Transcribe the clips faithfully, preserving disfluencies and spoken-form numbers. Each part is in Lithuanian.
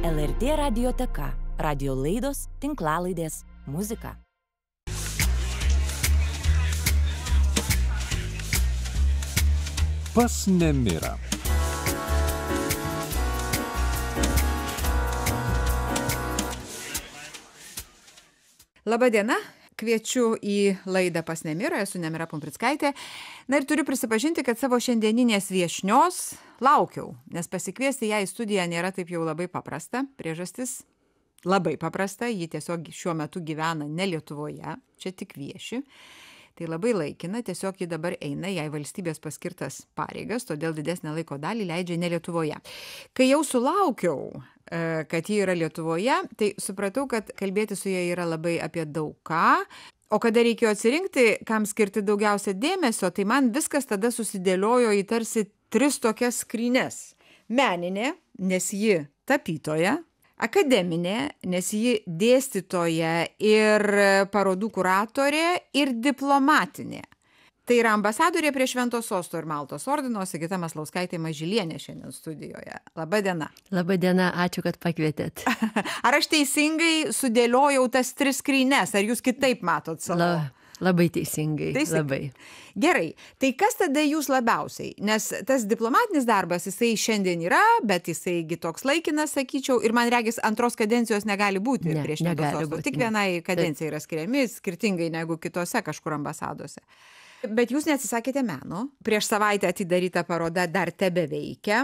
L R T radioteka, radio laidos, tinklalaidės, muzika. Pas nemirą. Labadiena, kviečiu į laidą Pas nemirą, esu Nemira Pumprickaitė. Na ir turiu prisipažinti, kad savo šiandieninės viešnios laukiau, nes pasikviesti ją į studiją nėra taip jau labai paprasta. Priežastis labai paprasta, ji tiesiog šiuo metu gyvena ne Lietuvoje, čia tik vieši. Tai labai laikina, tiesiog ji dabar eina jai valstybės paskirtas pareigas, todėl didesnę laiko dalį leidžia ne Lietuvoje. Kai jau sulaukiau, kad ji yra Lietuvoje, tai supratau, kad kalbėti su ja yra labai apie daug ką. O kada reikėjo atsirinkti, kam skirti daugiausia dėmesio, tai man viskas tada susidėliojo į tarsi tris tokias skrynes. Meninė, nes ji tapytoja. Akademinė, nes ji dėstytoja ir parodų kuratorė, ir diplomatinė. Tai yra ambasadorė prie Švento Sosto ir Maltos ordino, Sigita Maslauskaitė Mažylienė šiandien studijoje. Labadiena. Labadiena, ačiū, kad pakvietėt. Ar aš teisingai sudėliojau tas tris skrynes, ar jūs kitaip matot savo? La, labai teisingai, teisingai. labai. Gerai, tai kas tada jūs labiausiai? Nes tas diplomatinis darbas, jisai šiandien yra, bet jisai toks laikinas, sakyčiau, ir man regis antros kadencijos negali būti ne, prieš Švento Sosto. Tik vienai kadencijai yra skiriami, skirtingai negu kitose kažkur ambasadose. Bet jūs neatsisakėte meno. Prieš savaitę atidaryta paroda dar tebeveikia.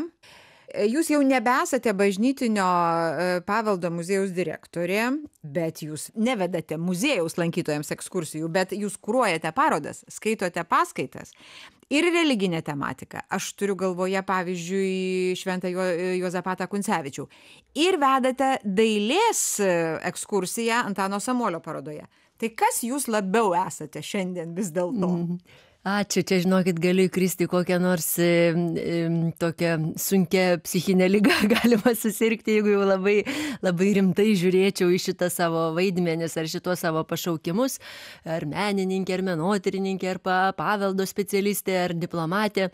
Jūs jau nebesate bažnytinio paveldo muziejaus direktorė, bet jūs nevedate muziejaus lankytojams ekskursijų, bet jūs kuruojate parodas, skaitote paskaitas ir religinę tematiką. Aš turiu galvoje, pavyzdžiui, Šventą Juozapatą Kuncevičių. Ir vedate dailės ekskursiją Antano Samuolio parodoje. Tai kas jūs labiau esate šiandien vis dėlto? Mm. Ačiū, čia žinokit, galiu įkristi kokią nors e, e, tokią sunkę psichinę ligą galima susirgti, jeigu jau labai, labai rimtai žiūrėčiau į šitą savo vaidmenis ar šitos savo pašaukimus, ar menininkė, ar menotyrininkė, ar pa, paveldo specialistė, ar diplomatė.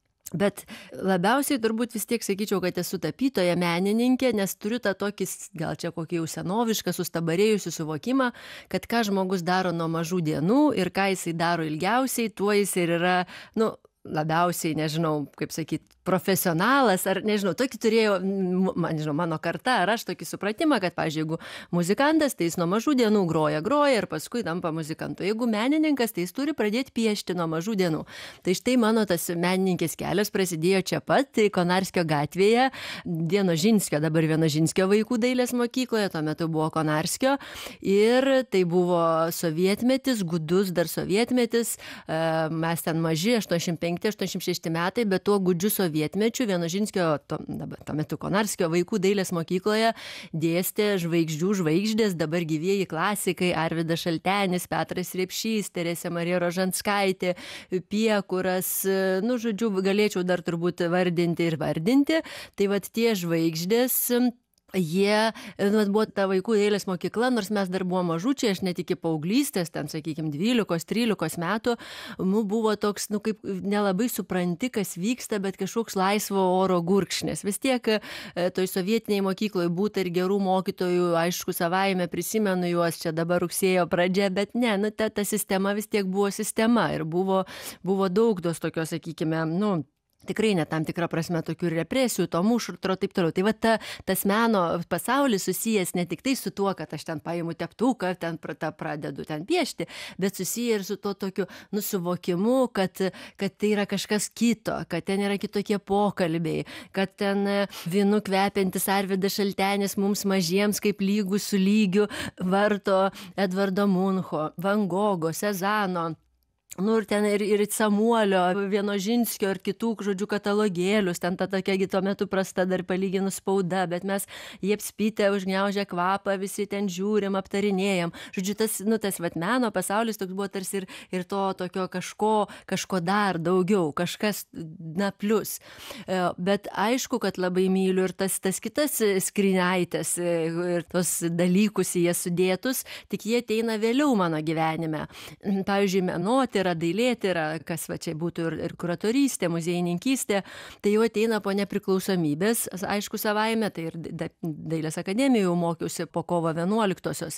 Bet labiausiai turbūt vis tiek sakyčiau, kad esu tapytoja, menininkė, nes turiu tą tokį, gal čia kokį jau senovišką, sustabarėjusių suvokimą, kad ką žmogus daro nuo mažų dienų ir ką jisai daro ilgiausiai, tuo jis ir yra, nu, labiausiai, nežinau, kaip sakyti, profesionalas, ar nežinau, tokį turėjo, man, nežinau, mano karta, ar aš tokį supratimą, kad, pavyzdžiui, jeigu muzikantas, tai jis nuo mažų dienų groja, groja ir paskui tampa muzikantu. Jeigu menininkas, tai jis turi pradėti piešti nuo mažų dienų. Tai štai mano tas menininkės kelias prasidėjo čia pat, tai Konarskio gatvėje, Vienožinskio, dabar Vienožinskio vaikų dailės mokykloje, tuo metu buvo Konarskio, ir tai buvo sovietmetis, gudus dar sovietmetis, mes ten maži, aštuoniasdešimt penki aštuoniasdešimt šeši metai, bet tuo gudžiu sovietmečiu Vienožinskio, to, tuo metu Konarskio vaikų dailės mokykloje dėstė žvaigždžių žvaigždės, dabar gyvieji klasikai, Arvydas Šaltenis, Petras Repšys, Teresė Marija Rožanskaitė, Piekuras, nu, žodžiu, galėčiau dar turbūt vardinti ir vardinti. Tai vat tie žvaigždės, jie, nu, buvo ta vaikų dailės mokykla, nors mes dar buvom mažučiai, aš net iki paauglystės, ten, sakykime, dvylikos trylikos metų, nu, buvo toks, nu, kaip nelabai supranti, kas vyksta, bet kažkoks laisvo oro gurkšnės. Vis tiek toj sovietiniai mokykloje būta ir gerų mokytojų, aišku, savaime prisimenu juos, čia dabar rugsėjo pradžia, bet ne, nu, ta, ta sistema vis tiek buvo sistema ir buvo, buvo daug tos tokios, sakykime, nu, tikrai net tam tikrą prasme tokių represijų, to muštro, taip toliau. Tai va ta, tas meno pasaulis susijęs ne tik tai su tuo, kad aš ten paimu teptuką, ten pra, pradedu ten piešti, bet susiję ir su tuo tokiu nusuvokimu, kad, kad tai yra kažkas kito, kad ten yra kitokie pokalbiai, kad ten vynu kvepiantis Arvydas Šaltenis mums mažiems kaip lygų su lygiu varto Edvardo Muncho, Van Gogo, Sezano. Nu, ir ten ir, ir Samuolio, Vienožinskio ir kitų, žodžiu, katalogėlius, ten ta tokia tuo metu prasta dar palyginus spauda, bet mes jie apspytę, užgniaužę kvapą, visi ten žiūrim, aptarinėjam. Žodžiu, tas, nu, tas vat, meno pasaulis toks buvo tarsi ir, ir to tokio kažko, kažko dar daugiau, kažkas, na, plus. Bet aišku, kad labai myliu ir tas, tas kitas skryniaitės ir tos dalykus į jas sudėtus, tik jie ateina vėliau mano gyvenime. Pavyzdžiui, menotė yra dailėtyra, kas va čia būtų ir, ir kuratorystė, muziejininkystė, tai jau ateina po nepriklausomybės, aišku, savaime, tai ir Dailės akademijoje jau mokiausi po kovo vienuoliktosios.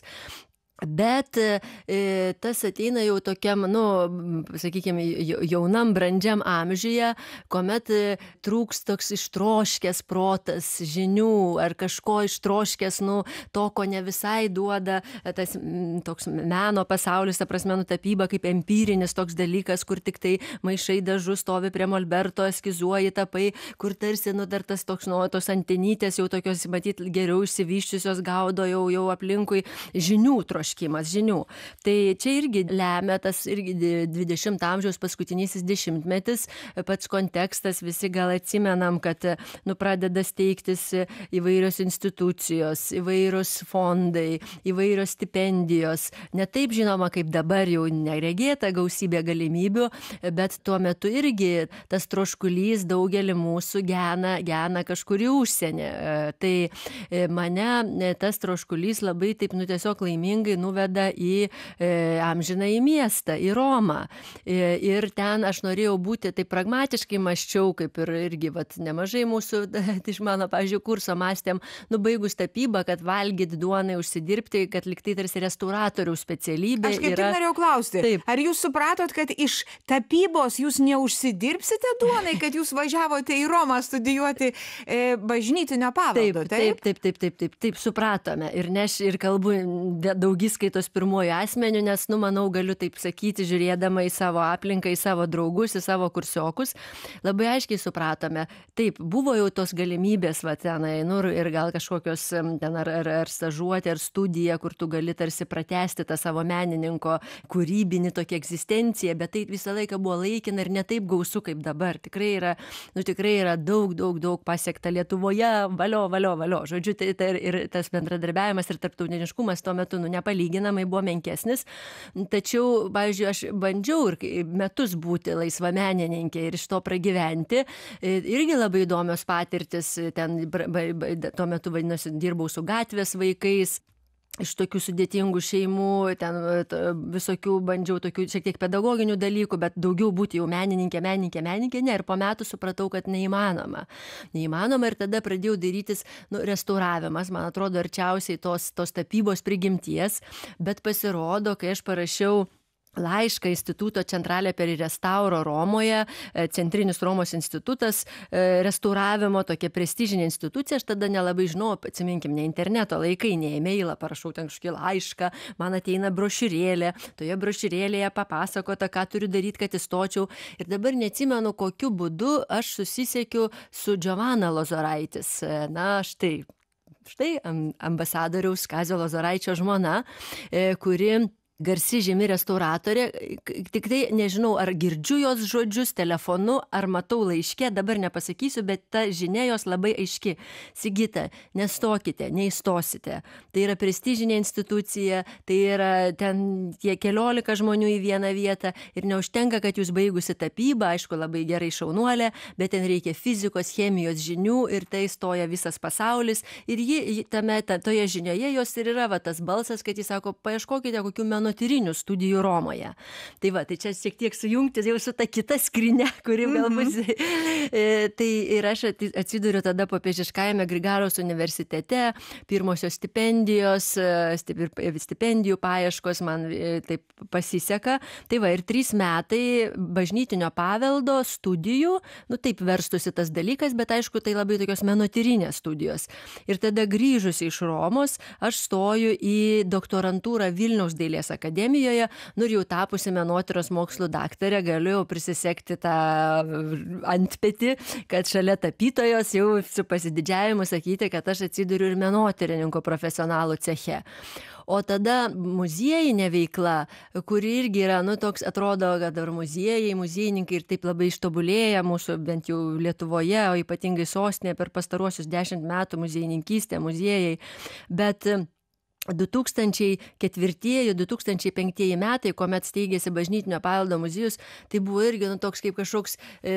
Bet e, tas ateina jau tokiam, nu, sakykime, jaunam, brandžiam amžiuje, kuomet e, trūks toks ištroškęs protas žinių ar kažko ištroškęs, nu, to, ko ne visai duoda tas m, toks meno pasaulis, ta prasme, nu, tapyba kaip empirinis toks dalykas, kur tik tai maišai dažus, stovi prie molberto, eskizuoji, tapai, kur tarsi, nu, dar tas toks, nu, tos antenytės jau tokios, matyt, geriau išsivyščiusios gaudo jau, jau aplinkui žinių troškęs. Žinių. Tai čia irgi lemia tas irgi dvidešimto amžiaus paskutinysis dešimtmetis, pats kontekstas, visi gal atsimenam, kad nu, pradeda steigtis įvairios institucijos, įvairios fondai, įvairios stipendijos. Ne taip žinoma, kaip dabar jau neregėta gausybė galimybių, bet tuo metu irgi tas troškulys daugelį mūsų gena, gena kažkur į užsienį. Tai mane tas troškulys labai taip, nu, tiesiog laimingai nuveda į e, amžinąjį miestą, į Romą. E, ir ten aš norėjau būti, taip pragmatiškai mąsčiau, kaip ir irgi vat, nemažai mūsų, iš mano, pavyzdžiui, kurso mąstėm, nubaigus tapybą, kad valgyti duonai, užsidirbti, kad liktai tarsi restauratoriaus specialybė. Aš kaip yra... tik norėjau klausti, taip. Ar jūs supratot, kad iš tapybos jūs neužsidirbsite duonai, kad jūs važiavote į Romą studijuoti e, bažnytinio paveldo, taip? Taip, taip, taip, taip, taip, taip, supratome. Ir neš, ir kalbu daugį skaitos pirmuoju asmeniu, nes, nu, manau, galiu taip sakyti, žiūrėdama į savo aplinką, į savo draugus, į savo kursiokus, labai aiškiai supratome. Taip, buvo jau tos galimybės, va, tenai, nu, ir gal kažkokios ten ar, ar, ar stažuotė, ar studija, kur tu gali tarsi pratęsti tą savo menininko kūrybinį tokią egzistenciją, bet tai visą laiką buvo laikina ir ne taip gausu kaip dabar. Tikrai yra, nu, tikrai yra daug, daug, daug pasiekta Lietuvoje, valio, valio, valio. Žodžiu, tai, tai ir tas bendradarbiavimas ir tarptautiniškumas tuo metu, nu, nepalyginamai buvo menkesnis, tačiau, pavyzdžiui, aš bandžiau ir metus būti laisva menininkė ir iš to pragyventi. Irgi labai įdomios patirtis, ten tuo metu, vadinosi, dirbau su gatvės vaikais, iš tokių sudėtingų šeimų, ten visokių bandžiau tokių šiek tiek pedagoginių dalykų, bet daugiau būti jau menininkė, menininkė, menininkė, ne, ir po metų supratau, kad neįmanoma. Neįmanoma ir tada pradėjau darytis, nu, restauravimas, man atrodo, arčiausiai tos, tos tapybos prigimties, bet pasirodo, kai aš parašiau laišką Instituto Centrale per il Restauro Romoje, Centrinis Romos institutas, restauravimo, tokia prestižinė institucija, aš tada nelabai žinau, atsiminkim, ne interneto laikai, ne e-mailą, parašau ten kažkokį laišką, man ateina brošiūrėlė, toje brošiūrėlėje papasakota, ką turiu daryti, kad įstočiau. Ir dabar neatsimenu, kokiu būdu aš susisiekiu su Giovanna Lozoraitis. Na, štai, štai ambasadoriaus Kazio Lozoraičio žmona, kuri garsi žymi restauratorė, tik tai nežinau, ar girdžiu jos žodžius telefonu, ar matau laiške, dabar nepasakysiu, bet ta žinia jos labai aiški. Sigita, nestokite, neįstosite. Tai yra prestižinė institucija, tai yra ten tie keliolika žmonių į vieną vietą ir neužtenka, kad jūs baigusi tapybą, aišku, labai gerai šaunuolė, bet ten reikia fizikos, chemijos žinių ir tai stoja visas pasaulis. Ir ji, tame, ta, toje žinioje jos ir yra va, tas balsas, kad jis sako, paieškokite kokių menų menotyrinių studijų Romoje. Tai va, tai čia šiek tiek sujungti jau su ta kita skrynia, kuri galbūt... Mm-hmm. Tai ir aš atsiduriu tada Popiežiškajame Grigaliaus universitete, pirmosios stipendijos, stipendijų paieškos man taip pasiseka. Tai va, ir trys metai bažnytinio paveldo studijų, nu taip verstusi tas dalykas, bet aišku, tai labai tokios menotyrinės studijos. Ir tada grįžusi iš Romos, aš stoju į doktorantūrą Vilniaus dailės akademijoje, nu ir jau tapusi menotyros mokslų daktarė, galiu jau prisisekti tą antpetį, kad šalia tapytojos jau su pasididžiavimu sakyti, kad aš atsiduriu ir menotyrininko profesionalų ceche. O tada muziejinė veikla, kuri irgi yra, nu, toks atrodo, kad dar muziejai, muziejininkai ir taip labai ištobulėja mūsų, bent jau Lietuvoje, o ypatingai sostinėje per pastaruosius dešimt metų muziejininkystė, muziejai, bet du tūkstančiai ketvirtieji du tūkstančiai penktieji metai, kuomet steigėsi Bažnytinio paveldo muziejus, tai buvo irgi nu, toks kaip kažkoks e,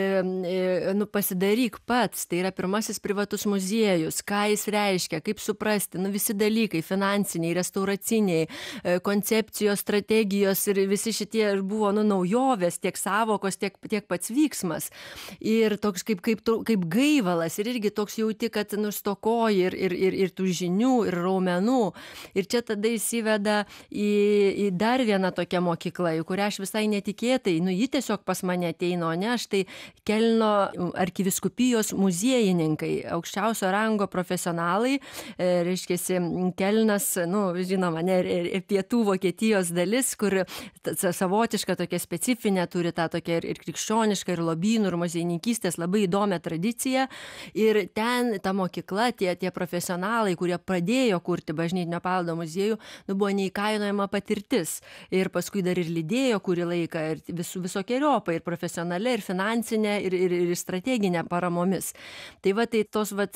e, nu, pasidaryk pats, tai yra pirmasis privatus muziejus, ką jis reiškia, kaip suprasti, nu, visi dalykai, finansiniai, restauraciniai, e, koncepcijos, strategijos ir visi šitie buvo nu, naujovės, tiek savokos, tiek, tiek pats vyksmas. Ir toks kaip, kaip, kaip gaivalas ir irgi toks jauti, kad nustokoji ir, ir, ir, ir tų žinių, ir raumenų. Ir čia tada įsiveda į, į dar vieną tokią mokyklą, į kurią aš visai netikėtai, nu, ji tiesiog pas mane ateina, o ne aš tai Kelno arkivyskupijos muziejininkai, aukščiausio rango profesionalai, e, reiškiasi Kelnas, nu, žinoma, ne, pietų Vokietijos dalis, kur savotiška tokia specifinė, turi tą tokią ir, ir krikščionišką, ir lobynų, ir muziejininkystės labai įdomią tradiciją. Ir ten ta mokykla, tie, tie profesionalai, kurie pradėjo kurti Bažnytinio paveldo muziejų, nu, buvo neįkainojama patirtis. Ir paskui dar ir lydėjo kurį laiką, ir vis, visokeriopą, ir profesionaliai, ir finansinę, ir, ir, ir strateginę paramomis. Tai va, tai tos, va,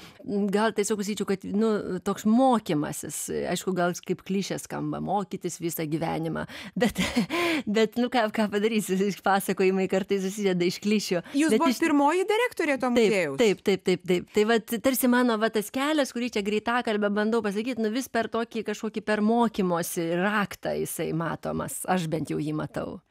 gal tiesiog sakyčiau, kad, nu, toks mokymasis, aišku, gal kaip klišė skamba, mokytis visą gyvenimą, bet, bet nu, ką, ką padarysi, pasakojimai kartais susideda iš klišių. Jūs bet buvo iš... pirmoji direktorė to muziejaus? Taip, taip, taip, taip, taip. Tai va, tarsi mano va, tas kelias, kurį čia greitakalbę bandau pasakyti, nu, vis per tokį kažkokį per mokymosi raktą jisai matomas. Aš bent jau jį matau.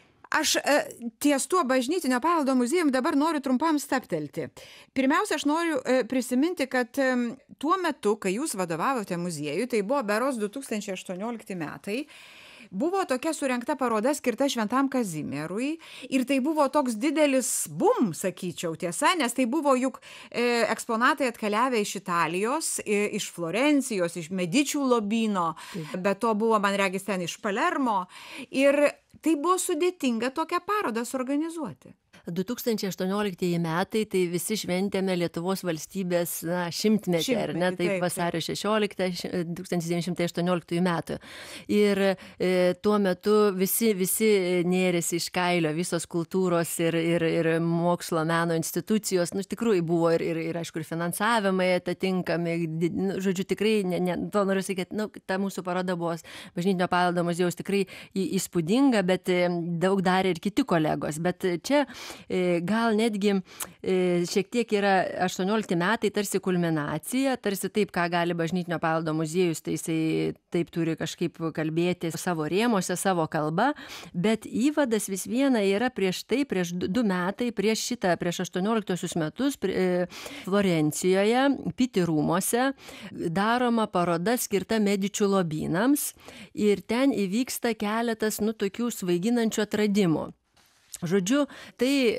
Aš ties tuo Bažnytinio paveldo muziejum dabar noriu trumpam stabtelti. Pirmiausia, aš noriu prisiminti, kad tuo metu, kai jūs vadovavote muziejui, tai buvo berods du tūkstančiai aštuoniolikti metai, buvo tokia surengta paroda skirta Šventam Kazimierui ir tai buvo toks didelis bum, sakyčiau, tiesa, nes tai buvo juk e, eksponatai atkeliavę iš Italijos, e, iš Florencijos, iš Medičių lobyno, bet to buvo, man regis, ten iš Palermo ir tai buvo sudėtinga tokią parodą suorganizuoti. du tūkstančiai aštuonioliktieji metai, tai visi šventėme Lietuvos valstybės na, šimtmetį, šimtmetį, ar ne, taip, vasario šešioliktą tūkstantis devyni šimtai aštuonioliktųjų metų. Ir e, tuo metu visi, visi nėrėsi iš kailio, visos kultūros ir, ir, ir mokslo meno institucijos, nu, iš tikrųjų buvo ir, ir, ir aišku, ir finansavimai atitinkami, nu, žodžiu, tikrai, ne, ne, to noriu sakyti, nu, ta mūsų paroda buvo Bažnytinio paveldo muziejaus tikrai įspūdinga, bet daug darė ir kiti kolegos, bet čia gal netgi šiek tiek yra aštuoniolikti metai tarsi kulminacija, tarsi taip, ką gali Bažnytinio paveldo muziejus, tai jisai taip turi kažkaip kalbėti savo rėmose, savo kalba, bet įvadas vis viena yra prieš tai, prieš du metai, prieš šitą, prieš aštuonioliktosius metus Florencijoje, Piti rūmuose, daroma paroda skirta Medičių lobynams ir ten įvyksta keletas, nu, tokių svaiginančių atradimų. Žodžiu, tai,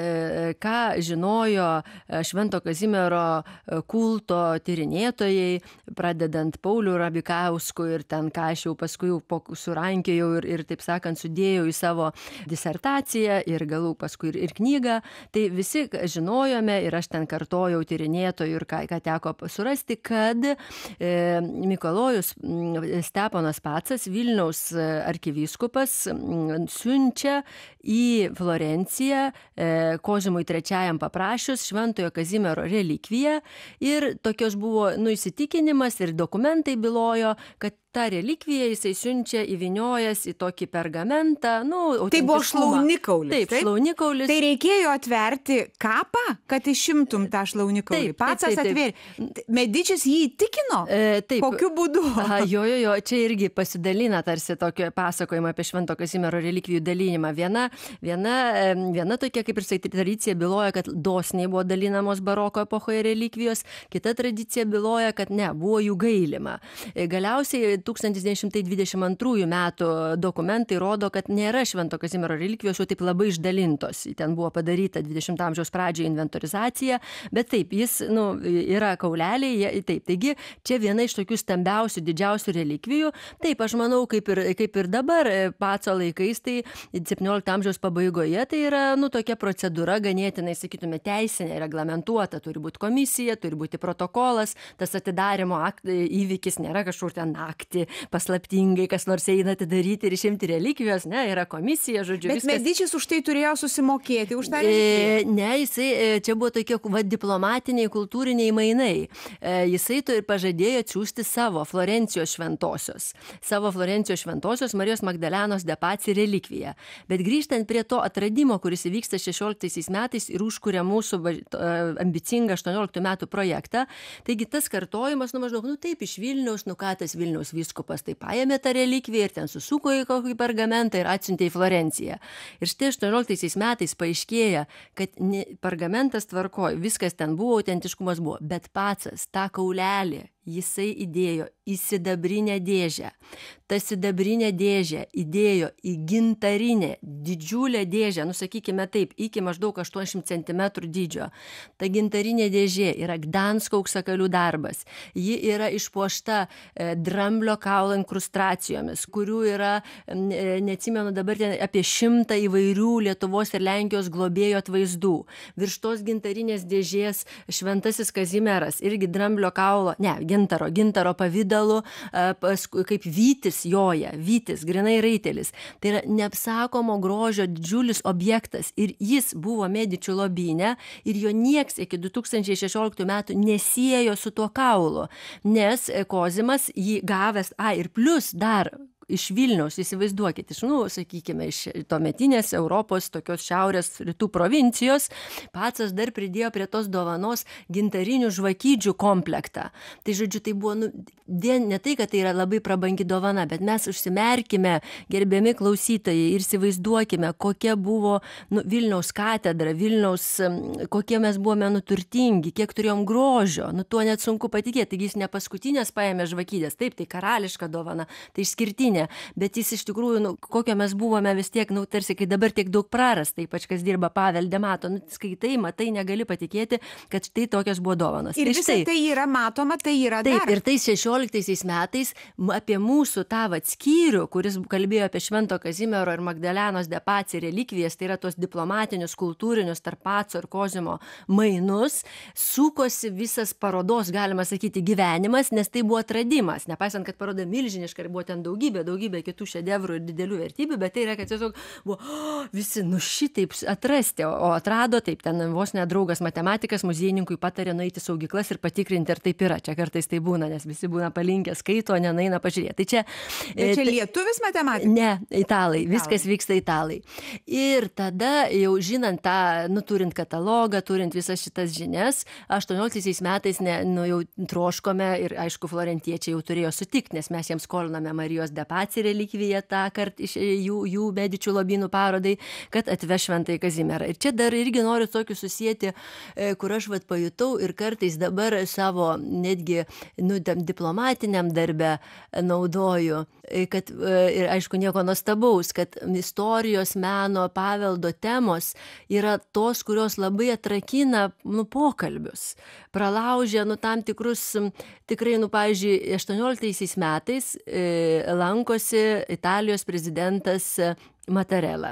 ką žinojo Švento Kazimiero kulto tyrinėtojai, pradedant Paulių Rabikausku ir ten, ką aš jau paskui surankiojau ir, ir, taip sakant, sudėjau į savo disertaciją ir galų paskui ir, ir knygą, tai visi žinojome ir aš ten kartojau tyrinėtojų ir ką, ką teko surasti, kad e, Mikalojus Steponas Pacas, Vilniaus arkivyskupas, siunčia į Florenciją e, Kozimui trečiajam paprašius Šventojo Kazimiero relikviją ir tokios buvo nu, įsitikinimas ir dokumentai bylojo, kad tą relikviją jisai siunčia įvyniojas į tokį pergamentą. Nu, tai buvo šlaunikaulis. Taip, taip, šlaunikaulis. Tai reikėjo atverti kapą, kad išimtum tą šlaunikaulį. Pacas atvėrė. Medičius jį įtikino? E, taip. Kokiu būdu? A, jo, jo, jo, čia irgi pasidalina tarsi tokio pasakojimą apie Švento Kazimiero relikvijų dalinimą. Viena, viena, viena tokia, kaip ir sakyt, tradicija byloja, kad dosniai buvo dalinamos baroko epochoje relikvijos, kita tradicija byloja, kad ne, buvo jų gailima. Galiausiai tūkstantis devyni šimtai dvidešimt antrųjų metų dokumentai rodo, kad nėra Švento Kazimiero relikvijos jau taip labai išdalintos. Ten buvo padaryta dvidešimto amžiaus pradžioje inventorizacija, bet taip, jis nu, yra kauleliai, taip, taigi čia viena iš tokių stambiausių, didžiausių relikvijų. Taip, aš manau, kaip ir, kaip ir dabar Paco laikais, tai septyniolikto amžiaus pabaigoje, tai yra nu, tokia procedūra ganėtinai, sakytume, teisinė, reglamentuota, turi būti komisija, turi būti protokolas, tas atidarimo akt, įvykis nėra kažkur ten naktį. naktį paslaptingai, kas nors eina atidaryti ir išimti relikvijos, ne, yra komisija, žodžiu. Bet viskas. Medičius už tai turėjo susimokėti už tą E, relikviją. ne, jisai, e, čia buvo tokie va, diplomatiniai, kultūriniai mainai. E, jisai to ir pažadėjo atsiųsti savo Florencijos šventosios. Savo Florencijos šventosios Marijos Magdalenos de Paci relikviją. Bet grįžtant prie to atradimo, kuris įvyksta šešioliktaisiais metais ir užkuria mūsų ambicingą aštuonioliktų metų projektą, taigi tas kartojimas, nu maždaug, nu taip, iš Vilniaus, nu ką tas Vilniaus vyskupas, tai paėmė tą relikviją ir ten susuko į kokį pergamentą ir atsiuntė į Florenciją. Ir štai aštuonioliktaisiais metais paaiškėja, kad ne, pergamentas tvarkoj, viskas ten buvo, autentiškumas buvo, bet pacas tą kaulelį jisai įdėjo į sidabrinę dėžę. Ta sidabrinė dėžė įdėjo į gintarinę, didžiulę dėžę, nu sakykime taip, iki maždaug aštuoniasdešimt centimetrų dydžio. Ta gintarinė dėžė yra Gdansko auksakalių darbas. Ji yra išpuošta e, dramblio kaulo inkrustacijomis, kurių yra, e, neatsimenu dabar, ten apie šimtą įvairių Lietuvos ir Lenkijos globėjo atvaizdų. Virš tos gintarinės dėžės Šventasis Kazimieras, irgi dramblio kaulo, ne, gintaro, gintaro pavidalu, kaip vytis joja, vytis, grinai raitelis. Tai yra neapsakomo grožio didžiulis objektas ir jis buvo Medičių lobyne ir jo nieks iki du tūkstančiai šešioliktų metų nesiejo su tuo kaulu, nes Kozimas jį gavęs, a ir plus dar iš Vilniaus, įsivaizduokit, iš, nu, sakykime, iš tuometinės Europos, tokios šiaurės rytų provincijos, pacas dar pridėjo prie tos dovanos gintarinių žvakydžių komplektą. Tai, žodžiu, tai buvo, nu, ne tai, kad tai yra labai prabangi dovana, bet mes užsimerkime, gerbiami klausytojai, ir įsivaizduokime, kokia buvo, nu, Vilniaus katedra, Vilniaus, kokie mes buvome nuturtingi, kiek turėjom grožio, nu, tuo net sunku patikėti, taigi jis ne paskutinės paėmė žvakydės, taip, tai karališka dovana, tai išskirtinė. Bet jis iš tikrųjų, nu, kokio mes buvome vis tiek, nu, tarsi, kai dabar tiek daug prarasta, ypač kas dirba pavelde, mato, nu, skaitai, matai, negali patikėti, kad štai tokios buvo dovanos. Ir visą tai yra matoma, tai yra taip, dar. Ir tais šešioliktaisiais metais apie mūsų tą vat skyrių, kuris kalbėjo apie Švento Kazimiero ir Magdalenos de Paci relikvijas, tai yra tos diplomatinius, kultūrinius tarp Paco ir Kozimo mainus, sukosi visas parodos, galima sakyti, gyvenimas, nes tai buvo atradimas, nepaisant, kad paroda milžiniška ir buvo ten daugybė, daugybė kitų šedevrų ir didelių vertybių, bet tai yra, kad tiesiog buvo oh, visi nu šitaip atrasti, o atrado taip, ten vos ne draugas matematikas muziejininkui patarė nueiti saugyklas ir patikrinti, ar taip yra. Čia kartais tai būna, nes visi būna palinkę skaito, nenaina pažiūrėti. Tai čia, bet čia lietuvis matematikas? Ne, italai, viskas vyksta italai. Ir tada jau žinant tą, nu, turint katalogą, turint visas šitas žinias, aštuonioliktaisiais metais ne, nu, jau troškome ir aišku, florentiečiai jau turėjo sutikti, nes mes jiems skoliname Marijos de Paci relikviją tą kart iš jų, jų Medičių lobynų parodai, kad atveš Šventąjį Kazimierą. Ir čia dar irgi noriu tokiu susijęti, kur aš vat pajutau ir kartais dabar savo netgi nu, diplomatiniam darbe naudoju, kad ir aišku nieko nuostabaus, kad istorijos, meno, paveldo temos yra tos, kurios labai atrakina nu, pokalbius, pralaužia nu, tam tikrus, tikrai, nu, pavyzdžiui, aštuonioliktaisiais metais e, lankosi Italijos prezidentas Mattarella.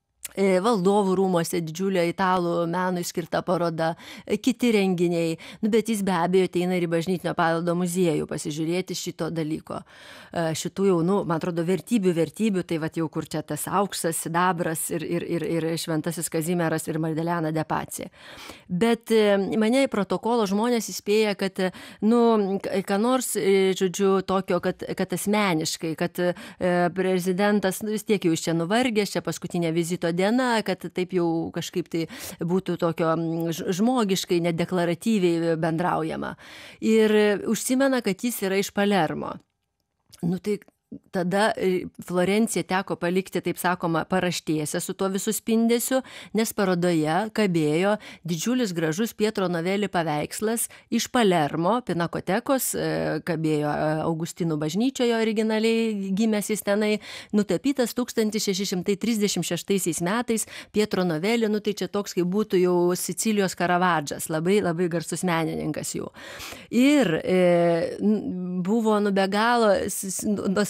Valdovų rūmuose didžiulė italų menui skirta paroda, kiti renginiai, nu, bet jis be abejo ateina ir į bažnytinio paveldo muziejų pasižiūrėti šito dalyko. Šitų jau, nu, man atrodo, vertybių, vertybių, tai vat jau kur čia tas auksas, sidabras ir, ir, ir, ir Šventasis Kazimieras ir Magdalena de Paci. Bet mane į protokolo žmonės įspėja, kad, nu, ką nors, žodžiu, tokio, kad, kad asmeniškai, kad prezidentas nu, vis tiek jau iš čia nuvargęs, čia paskutinė vizito diena, kad taip jau kažkaip tai būtų tokio žmogiškai, nedeklaratyviai bendraujama. Ir užsimena, kad jis yra iš Palermo. Nu tai tada Florenciją teko palikti, taip sakoma, paraštėse su tuo visų spindesiu, nes parodoje kabėjo didžiulis gražus Pietro Novelli paveikslas iš Palermo, Pinakotekos, kabėjo Augustinų bažnyčioje originaliai gimęs jis tenai, nutapytas tūkstantis šeši šimtai trisdešimt šeštaisiais metais Pietro Novelli, nu tai čia toks, kaip būtų jau Sicilijos Karavadžas, labai, labai garsus menininkas jų. Ir e, buvo nu be galo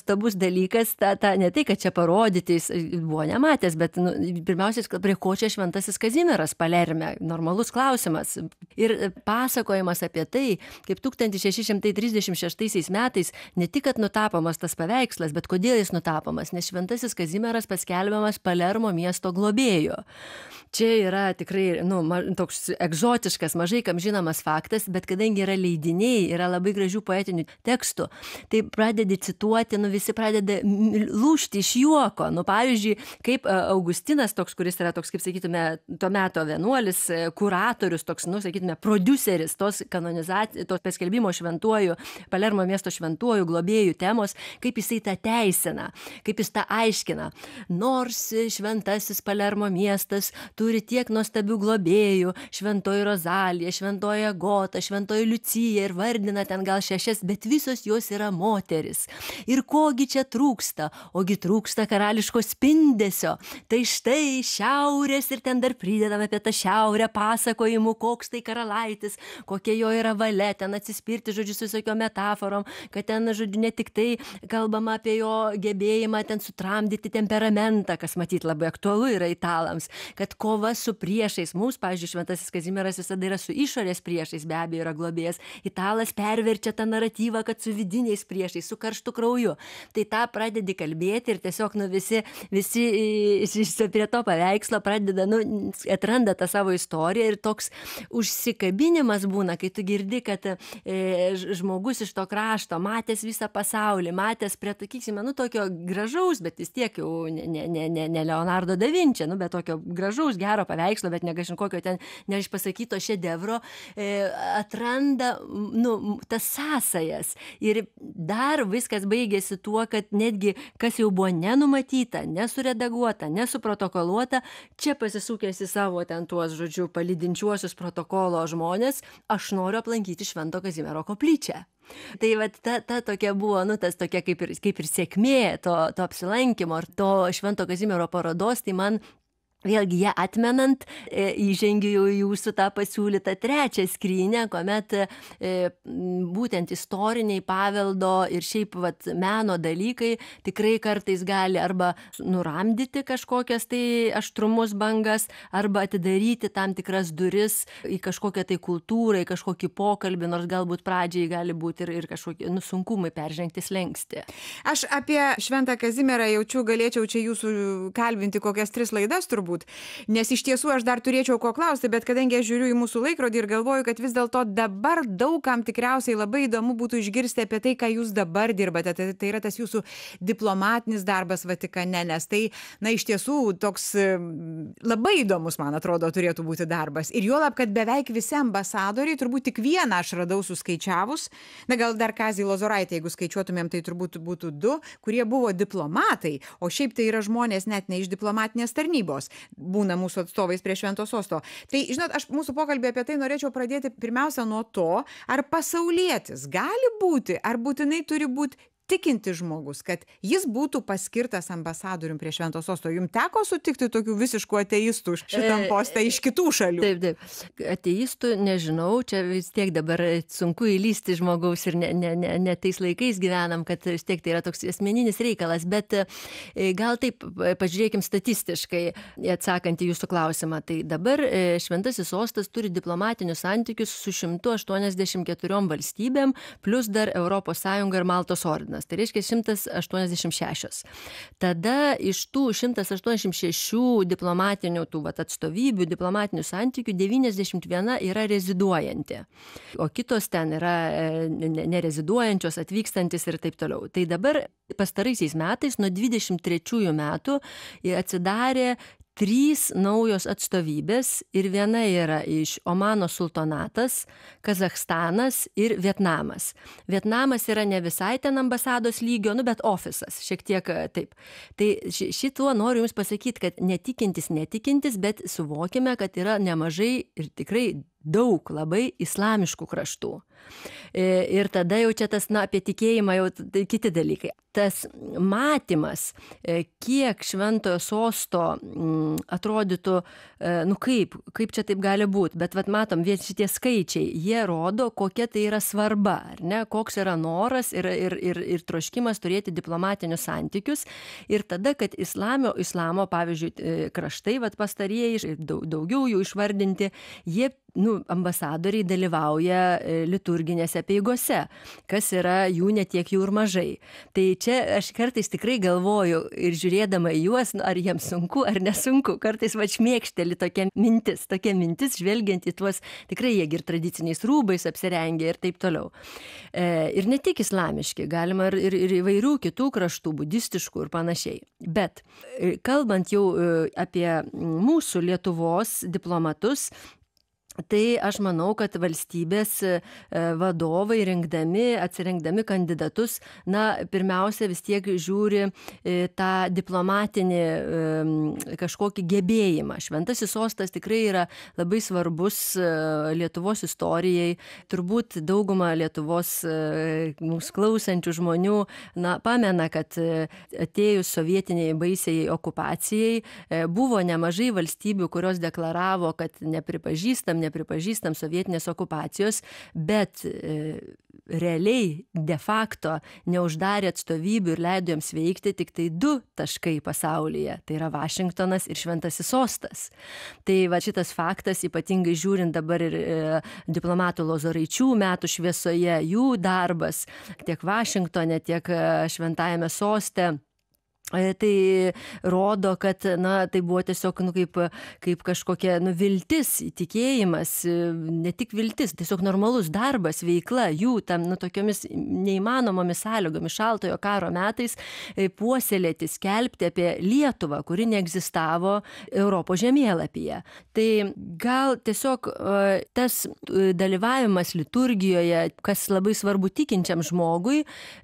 nuostabus dalykas, ta, ta, ne tai, kad čia parodyti, jis buvo nematęs, bet nu, pirmiausia, prie ko čia šventasis Kazimieras Palerme, normalus klausimas. Ir pasakojimas apie tai, kaip tūkstantis šeši šimtai trisdešimt šeštaisiais metais ne tik, kad nutapomas tas paveikslas, bet kodėl jis nutapomas, nes šventasis Kazimieras paskelbiamas Palermo miesto globėju. Čia yra tikrai nu, toks egzotiškas, mažai kam žinomas faktas, bet kadangi yra leidiniai, yra labai gražių poetinių tekstų, tai pradedi cituoti, nu visi pradeda lūžti iš juoko. Nu, pavyzdžiui, kaip Augustinas, toks, kuris yra toks, kaip sakytume, to meto vienuolis, kuratorius, toks, nu, sakytume, prodiuseris tos kanonizacijos, tos paskelbimo šventuoju, Palermo miesto šventuoju globėjų temos, kaip jisai tą teisina, kaip jis tą aiškina. Nors šventasis Palermo miestas turi tiek nuostabių globėjų, šventoji Rozalija, šventoji Agota, šventoji Liucija ir vardina ten gal šešias, bet visos jos yra moteris. Ir kogi čia trūksta? Ogi trūksta karališko spindesio. Tai štai šiaurės ir ten dar pridedame apie tą šiaurę pasakojimų, koks tai karalaitis, kokia jo yra valia, ten atsispirti, žodžiu, su visokio metaforom, kad ten, žodžiu, ne tik tai kalbama apie jo gebėjimą ten sutramdyti temperamentą, kas matyt labai aktualu yra italams, kad kova su priešais, mums, pavyzdžiui, šventasis Kazimieras visada yra su išorės priešais, be abejo yra globėjas, italas perverčia tą naratyvą, kad su vidiniais priešais, su karštu krauju. Tai tą pradedi kalbėti ir tiesiog nu, visi, visi prie to paveikslo pradeda, nu, atranda tą savo istoriją ir toks užsikabinimas būna, kai tu girdi, kad e, žmogus iš to krašto, matęs visą pasaulį, matęs prie, sakysime, nu, tokio gražaus, bet vis tiek jau ne, ne, ne, ne Leonardo da Vinci, nu, bet tokio gražaus, gero paveikslo, bet negažin kokio ten neišpasakyto šedevro, e, atranda nu, tas sąsajas. Ir dar viskas baigėsi tuo, kad netgi kas jau buvo nenumatyta, nesuredaguota, nesuprotokoluota, čia pasisukęs į savo ten tuos, žodžiu, palydinčiuosius protokolo žmonės, aš noriu aplankyti Švento Kazimiero koplyčią. Tai vat ta, ta tokia buvo, nu, tas tokia kaip ir, kaip ir sėkmė to, to apsilankimo ir to Švento Kazimiero parodos, tai man vėlgi ją atmenant, e, įžengiu jau jūsų tą pasiūlytą trečią skrynę, kuomet e, būtent istoriniai paveldo ir šiaip vat, meno dalykai tikrai kartais gali arba nuramdyti kažkokias tai aštrumus bangas, arba atidaryti tam tikras duris į kažkokią tai kultūrą, į kažkokį pokalbį, nors galbūt pradžiai gali būti ir, ir kažkokie nu, sunkumai peržengti slenkstį. Aš apie Šventą Kazimierą jaučiu, galėčiau čia jūsų kalbinti kokias tris laidas turbūt. Nes iš tiesų aš dar turėčiau ko klausti, bet kadangi aš žiūriu į mūsų laikrodį ir galvoju, kad vis dėlto dabar daugam tikriausiai labai įdomu būtų išgirsti apie tai, ką jūs dabar dirbate. Tai, tai yra tas jūsų diplomatinis darbas Vatikane, nes tai, na, iš tiesų toks labai įdomus, man atrodo, turėtų būti darbas. Ir juolab, kad beveik visi ambasadoriai, turbūt tik vieną aš radau suskaičiavus, na gal dar Kazį Lozoraitį, jeigu skaičiuotumėm, tai turbūt būtų du, kurie buvo diplomatai, o šiaip tai yra žmonės net ne iš diplomatinės tarnybos. Būna mūsų atstovais prie Švento sosto. Tai, žinot, aš mūsų pokalbį apie tai norėčiau pradėti pirmiausia nuo to, ar pasaulietis gali būti, ar būtinai turi būti tikinti žmogus, kad jis būtų paskirtas ambasadorium prie Švento sosto. Jums teko sutikti tokių visiškų ateistų šitam postą iš kitų šalių? Taip, taip. Ateistų nežinau, čia vis tiek dabar sunku įlysti žmogaus ir ne, ne, ne, ne tais laikais gyvenam, kad vis tiek tai yra toks asmeninis reikalas, bet gal taip pažiūrėkim statistiškai, atsakant į jūsų klausimą. Tai dabar Šventasis sostas turi diplomatinius santykius su šimtu aštuoniasdešimt keturiom valstybėm, plus dar Europos Sąjunga ir Maltos ordinas. Tai reiškia šimtas aštuoniasdešimt šešios. Tada iš tų šimtas aštuoniasdešimt šešių diplomatinių tų vat, atstovybių, diplomatinių santykių devyniasdešimt viena yra reziduojanti, o kitos ten yra nereziduojančios, atvykstantis ir taip toliau. Tai dabar pastaraisiais metais, nuo dvidešimt trečiųjų metų, atsidarė trys naujos atstovybės ir viena yra iš Omano sultonatas, Kazachstanas ir Vietnamas. Vietnamas yra ne visai ten ambasados lygio, nu bet ofisas, šiek tiek taip. Tai šituo noriu Jums pasakyti, kad netikintis, netikintis, bet suvokime, kad yra nemažai ir tikrai daug labai islamiškų kraštų. Ir tada jau čia tas, na, apie tikėjimą jau tai kiti dalykai. Tas matymas, kiek šventojo sosto atrodytų, nu kaip, kaip čia taip gali būti, bet vat matom, vien šitie skaičiai, jie rodo, kokia tai yra svarba, ar ne, koks yra noras ir, ir, ir, ir troškimas turėti diplomatinius santykius. Ir tada, kad islamio, islamo, pavyzdžiui, kraštai, vat pastarieji, daugiau jų išvardinti, jie, nu, ambasadoriai dalyvauja liturginėse apeigose, kas yra jų netiek jų ir mažai. Tai čia aš kartais tikrai galvoju ir žiūrėdama į juos, nu, ar jiems sunku, ar nesunku, kartais va šmėkšteli tokia mintis, tokia mintis, žvelgiant į tuos, tikrai jie ir tradiciniais rūbais apsirengę ir taip toliau. E, ir ne tik islamiški, galima ir, ir, ir įvairių kitų kraštų, budistiškų ir panašiai. Bet kalbant jau apie mūsų Lietuvos diplomatus, tai aš manau, kad valstybės vadovai rinkdami, atsirinkdami kandidatus, na, pirmiausia vis tiek žiūri tą diplomatinį kažkokį gebėjimą. Šventasis sostas tikrai yra labai svarbus Lietuvos istorijai. Turbūt dauguma Lietuvos mūsų klausančių žmonių, na, pamena, kad atėjus sovietiniai baisiai okupacijai buvo nemažai valstybių, kurios deklaravo, kad nepripažįstam, nepripažįstam sovietinės okupacijos, bet e, realiai de facto neuždarė atstovybių ir leido jiems veikti tik tai du taškai pasaulyje. Tai yra Vašingtonas ir Šventasis sostas. Tai va šitas faktas, ypatingai žiūrint dabar ir e, diplomatų Lozoraičių metų šviesoje, jų darbas tiek Vašingtone, tiek Šventajame soste, tai rodo, kad, na, tai buvo tiesiog, nu, kaip, kaip kažkokia, nu, viltis, tikėjimas, ne tik viltis, tiesiog normalus darbas, veikla, jų tam, nu, tokiomis neįmanomomis sąlygomis šaltojo karo metais puoselėti, skelbti apie Lietuvą, kuri neegzistavo Europos žemėlapyje. Tai gal tiesiog tas dalyvavimas liturgijoje, kas labai svarbu tikinčiam žmogui,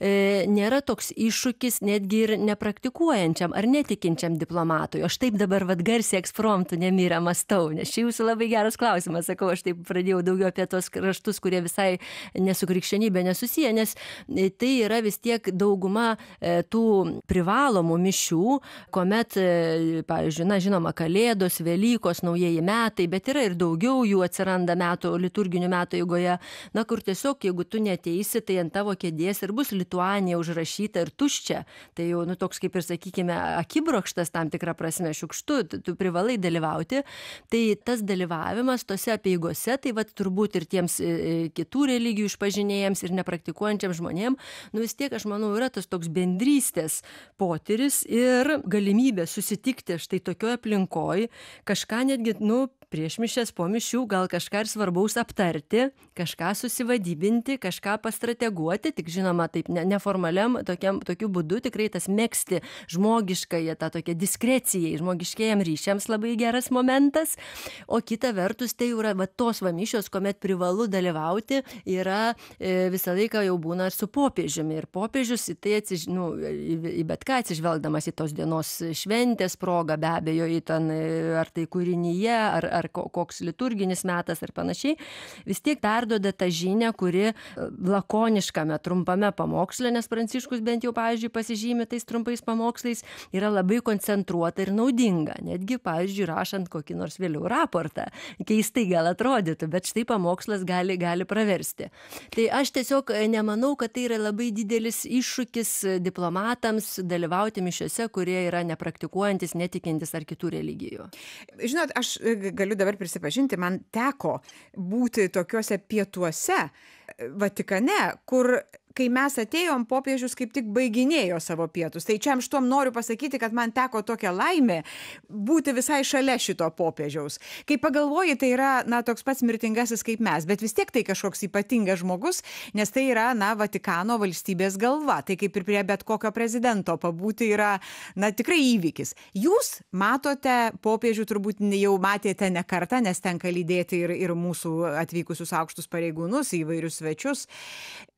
nėra toks iššūkis netgi ir nepraktikuojančiam ar netikinčiam diplomatui. Aš taip dabar vat garsiai ekspromtu nemyrę mąstau, nes čia jūsų labai geras klausimas, sakau, aš taip pradėjau daugiau apie tos kraštus, kurie visai nesu krikščionybė nesusiję, nes tai yra vis tiek dauguma tų privalomų mišių, kuomet, pavyzdžiui, na, žinoma, Kalėdos, Velykos, naujieji metai, bet yra ir daugiau jų atsiranda metų, liturginių metų eigoje, na, kur tiesiog, jeigu tu neteisi, tai ant tavo kėdės ir bus lituanija užrašyta ir tuščia, tai jau, nu, toks kaip ir, sakykime, akibrokštas tam tikrą prasme šiukštu, tu, tu privalai dalyvauti, tai tas dalyvavimas tose apeigose, tai vat turbūt ir tiems kitų religijų išpažinėjams ir nepraktikuojančiam žmonėm, nu vis tiek, aš manau, yra tas toks bendrystės potyris ir galimybė susitikti štai tokioje aplinkoje, kažką netgi, nu, prieš mišias, po mišių, gal kažką ir svarbaus aptarti, kažką susivadybinti, kažką pastrateguoti, tik žinoma, taip ne, neformaliam tokiam, tokiu būdu tikrai tas megzti žmogiškąją, tą tokią diskreciją, žmogiškėjam ryšiams labai geras momentas, o kita vertus tai yra va, tos va mišios, kuomet privalu dalyvauti, yra e, visą laiką jau būna ir su popiežiumi, ir popiežius į tai atsiž, nu, į, į bet ką atsižvelgdamas į tos dienos šventės progą, be abejo, į ten, ar tai kūrinyje, ar, ar koks liturginis metas ar panašiai, vis tiek perduoda tą žinią, kuri lakoniškame, trumpame pamoksle, nes Pranciškus bent jau, pavyzdžiui, pasižymi tais trumpais pamokslais, yra labai koncentruota ir naudinga, netgi, pavyzdžiui, rašant kokį nors vėliau raportą. Keistai gal atrodytų, bet štai pamokslas gali, gali praversti. Tai aš tiesiog nemanau, kad tai yra labai didelis iššūkis diplomatams dalyvauti mišiose, kurie yra nepraktikuojantis, netikintis ar kitų religijų. Žinot, aš galiu dabar prisipažinti, man teko būti tokiuose pietuose Vatikane, kur kai mes atėjom, popiežius kaip tik baiginėjo savo pietus. Tai čia aš tuom noriu pasakyti, kad man teko tokia laimė būti visai šalia šito popiežiaus. Kai pagalvoji, tai yra, na, toks pats mirtingasis kaip mes, bet vis tiek tai kažkoks ypatingas žmogus, nes tai yra, na, Vatikano valstybės galva. Tai kaip ir prie bet kokio prezidento pabūti yra, na, tikrai įvykis. Jūs matote popiežių, turbūt jau matėte ne kartą, nes tenka lydėti ir, ir mūsų atvykusius aukštus pareigūnus, įvairius svečius.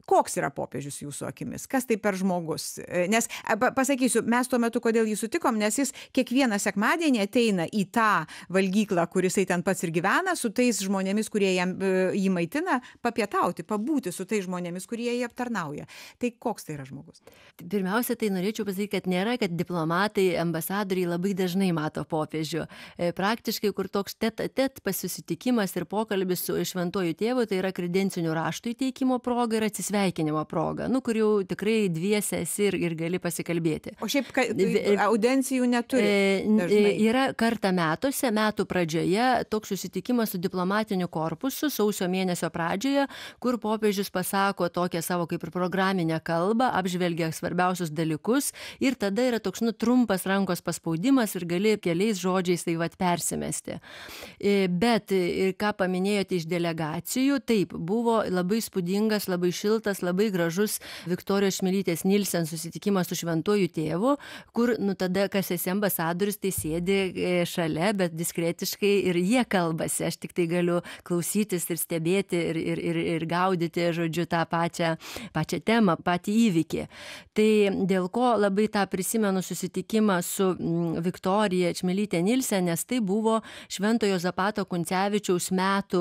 koks yra popiežius jūsų akimis? Kas tai per žmogus? Nes pasakysiu, mes tuo metu, kodėl jį sutikom, nes jis kiekvieną sekmadienį ateina į tą valgyklą, kuris ten pats ir gyvena, su tais žmonėmis, kurie jam, jį maitina, papietauti, pabūti su tais žmonėmis, kurie jį aptarnauja. Tai koks tai yra žmogus? Pirmiausia, tai norėčiau pasakyti, kad nėra, kad diplomatai, ambasadoriai labai dažnai mato popiežių. Praktiškai, kur toks tet-a-tet pasusitikimas ir pokalbis su šventuoju tėvu, tai yra kredencinių raštų įteikimo proga ir atsisveikinimo sveikinimo proga, nu, kur jau tikrai dviese esi ir, ir gali pasikalbėti. O šiaip ka, audencijų neturi? E, yra kartą metuose, metų pradžioje, toks susitikimas su diplomatiniu korpusu sausio mėnesio pradžioje, kur popiežius pasako tokią savo kaip ir programinę kalbą, apžvelgia svarbiausius dalykus ir tada yra toks, nu, trumpas rankos paspaudimas ir gali keliais žodžiais tai vat persimesti. E, bet, ką paminėjote iš delegacijų, taip, buvo labai spūdingas, labai šiltas, labai gražus Viktorijos Čmilytės Nilsen susitikimas su šventuoju tėvu, kur, nu, tada, kas esi ambasadorius, tai sėdi šalia, bet diskretiškai ir jie kalbasi. Aš tik tai galiu klausytis ir stebėti ir, ir, ir, ir gaudyti, žodžiu, tą pačią, pačią temą, patį įvykį. Tai dėl ko labai tą prisimenu susitikimą su Viktorija Čmilytė Nilsen, nes tai buvo Šventojo Zapato Kuncevičiaus metų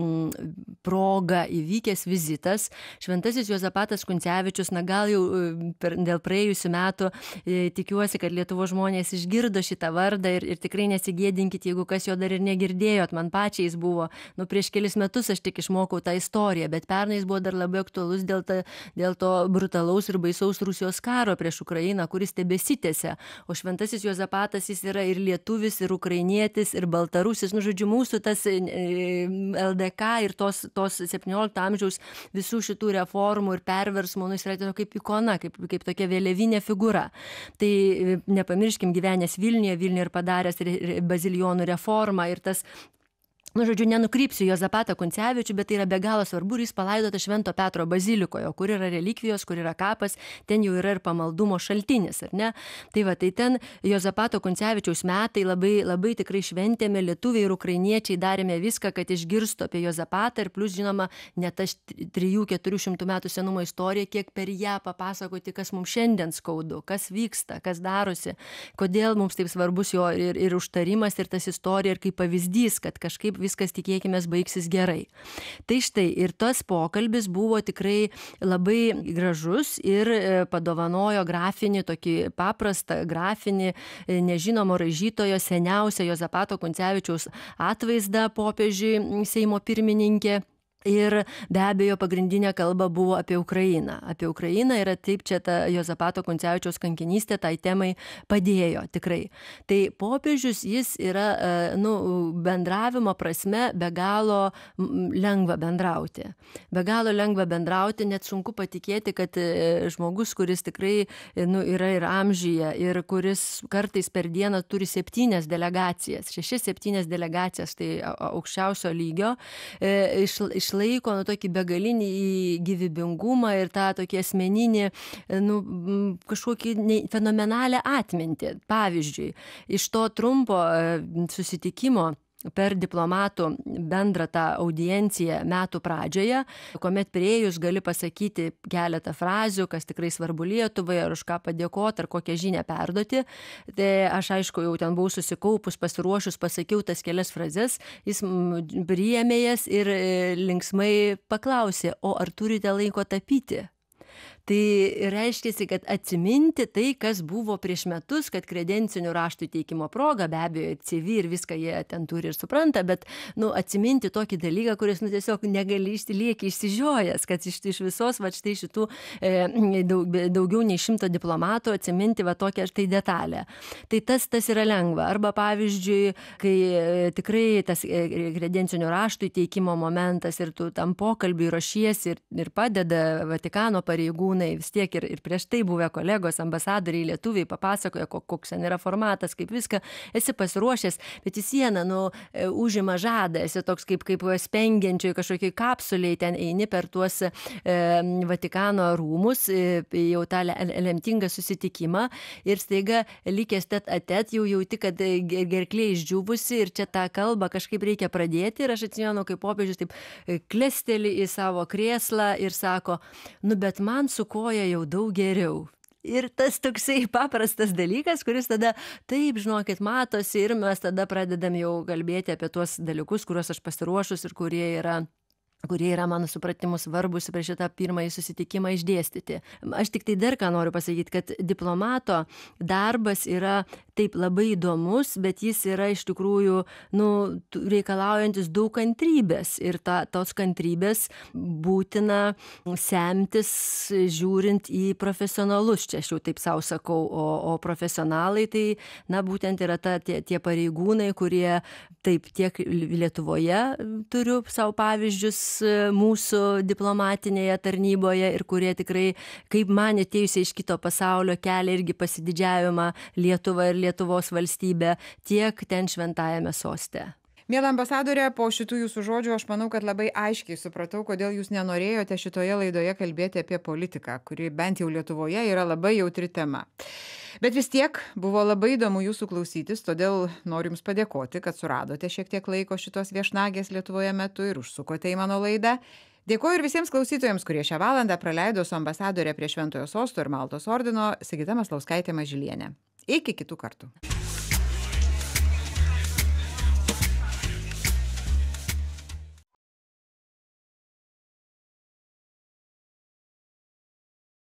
proga įvykęs vizitas. Šventasis Juozapatas Kuncevičius, na gal jau per, dėl praėjusių metų e, tikiuosi, kad Lietuvos žmonės išgirdo šitą vardą ir, ir tikrai nesigėdinkit, jeigu kas jo dar ir negirdėjot, man pačiai jis buvo, nu prieš kelis metus aš tik išmokau tą istoriją, bet pernai jis buvo dar labai aktualus dėl, ta, dėl to brutalaus ir baisaus Rusijos karo prieš Ukrainą, kuris tebesitęsia. O Šventasis Juozapatas jis yra ir lietuvis, ir ukrainietis, ir baltarusis, nu žodžiu, mūsų tas e, L D K ir tos, tos septyniolikto amžiaus visų šitų reformų ir perversmų, nu, jis yra tiesiog kaip ikona, kaip, kaip tokia vėliavinė figūra. Tai nepamirškim, gyvenęs Vilniuje, Vilniuje ir padaręs bazilijonų reformą ir tas, nu, žodžiu, nenukrypsiu Juozapatą Kuncevičių, bet tai yra be galo svarbu ir jis palaidotas Švento Petro bazilikoje, kur yra relikvijos, kur yra kapas, ten jau yra ir pamaldumo šaltinis, ar ne? Tai va, tai ten Juozapato Kuncevičiaus metai labai, labai tikrai šventėme, lietuviai ir ukrainiečiai darėme viską, kad išgirstų apie Juozapatą ir plus, žinoma, net aš trijų keturių šimtų metų senumo istoriją, kiek per ją papasakoti, kas mums šiandien skaudu, kas vyksta, kas darosi, kodėl mums taip svarbus jo ir, ir užtarimas ir tas istorija ir kaip pavyzdys, kad kažkaip viskas tikėkimės baigsis gerai. Tai štai ir tas pokalbis buvo tikrai labai gražus ir padovanojo grafinį, tokį paprastą grafinį nežinomo rašytojo seniausią Juozapato Kuncevičiaus atvaizdą popiežiui Seimo pirmininkė. Ir be abejo pagrindinė kalba buvo apie Ukrainą. Apie Ukrainą ir taip čia ta Juozapato Kuncevičiaus kankinystė tai temai padėjo tikrai. Tai popiežius jis yra, nu, bendravimo prasme be galo lengva bendrauti. Be galo lengva bendrauti, net sunku patikėti, kad žmogus, kuris tikrai, nu, yra ir amžyje ir kuris kartais per dieną turi septynias delegacijas, šešias septynias delegacijas, tai aukščiausio lygio, iš, iš laiko, nu, tokį begalinį gyvybingumą ir tą tokį asmeninį, nu, kažkokį fenomenalią atmintį. Pavyzdžiui, iš to trumpo susitikimo per diplomatų bendrą tą audienciją metų pradžioje, kuomet priėjus gali pasakyti keletą frazių, kas tikrai svarbu Lietuvai, ar už ką padėkoti, ar kokią žinią perduoti. Tai aš, aišku, jau ten buvau susikaupus, pasiruošus, pasakiau tas kelias frazes, jis priėmė jas ir linksmai paklausė, o ar turite laiko tapyti? Tai reiškia, kad atsiminti tai, kas buvo prieš metus, kad kredencinių raštų įteikimo proga, be abejo, C V ir viską jie ten turi ir supranta, bet, nu, atsiminti tokį dalyką, kuris, nu, tiesiog negali išsilieki išsižiojęs, kad iš, iš visos, va, štai šitų e, daug, daugiau nei šimto diplomatų atsiminti, va, tokią štai detalę. Tai tas, tas yra lengva. Arba, pavyzdžiui, kai e, tikrai tas e, kredencinių raštų įteikimo momentas ir tu tam pokalbiui ruošiesi ir, ir padeda Vatikano pareigūnai, pareigūnai, vis tiek ir, ir prieš tai buvę kolegos, ambasadoriai, lietuviai papasakoja, koks ten yra formatas, kaip viską, esi pasiruošęs, bet į sieną, nu, užima žadą, esi toks kaip, kaip spengiančioj kažkokiai kapsuliai, ten eini per tuos e, Vatikano rūmus, e, jau tą lemtingą susitikimą ir staiga likęs tet atet, jau jauti, kad gerklė išdžiūvusi ir čia tą kalbą kažkaip reikia pradėti ir aš atsimenu, kaip popiežius taip klesteli į savo krėslą ir sako, nu bet man su koja jau daug geriau. Ir tas toksai paprastas dalykas, kuris tada, taip, žinokit, matosi ir mes tada pradedam jau kalbėti apie tuos dalykus, kuriuos aš pasiruošus ir kurie yra kurie yra mano supratimu svarbus prieš šitą pirmąjį susitikimą išdėstyti. Aš tik tai dar ką noriu pasakyti, kad diplomato darbas yra taip labai įdomus, bet jis yra iš tikrųjų nu, reikalaujantis daug kantrybės ir ta, tos kantrybės būtina semtis žiūrint į profesionalus, čia aš jau taip savo sakau, o, o profesionalai tai, na, būtent yra ta, tie, tie pareigūnai, kurie taip tiek Lietuvoje turiu savo pavyzdžius mūsų diplomatinėje tarnyboje ir kurie tikrai, kaip man atėjusiai iš kito pasaulio, kelia irgi pasididžiavimą Lietuvą ir Lietuvos valstybę, tiek ten šventajame soste. Miela ambasadorė, po šitų jūsų žodžių aš manau, kad labai aiškiai supratau, kodėl jūs nenorėjote šitoje laidoje kalbėti apie politiką, kuri bent jau Lietuvoje yra labai jautri tema. Bet vis tiek buvo labai įdomu jūsų klausytis, todėl noriu jums padėkoti, kad suradote šiek tiek laiko šitos viešnagės Lietuvoje metu ir užsukote į mano laidą. Dėkoju ir visiems klausytojams, kurie šią valandą praleido su ambasadorė prie Šventojo Sosto ir Maltos ordino Sigita Maslauskaitė Mažylienė. Iki kitų kartų.